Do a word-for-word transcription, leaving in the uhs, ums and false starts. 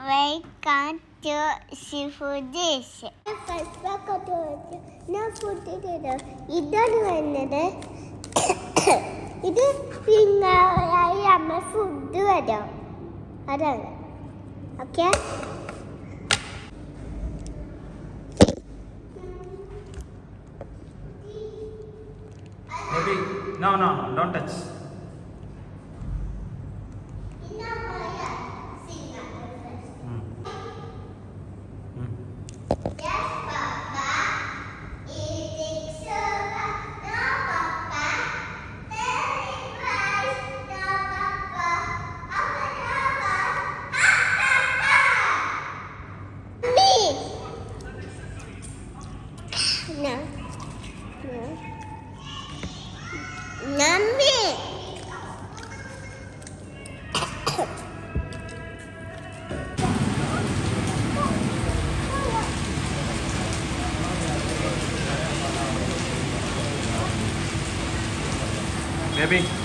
welcome to seafood dish. ഞാൻ food ഇതാണ് വന്നത്. ഇത് പിന്നെ അമ്മ ഫുഡ് വരാം അതാണ്. Okay, Maybe no, no, no, don't touch. No. No. Nummy. Baby.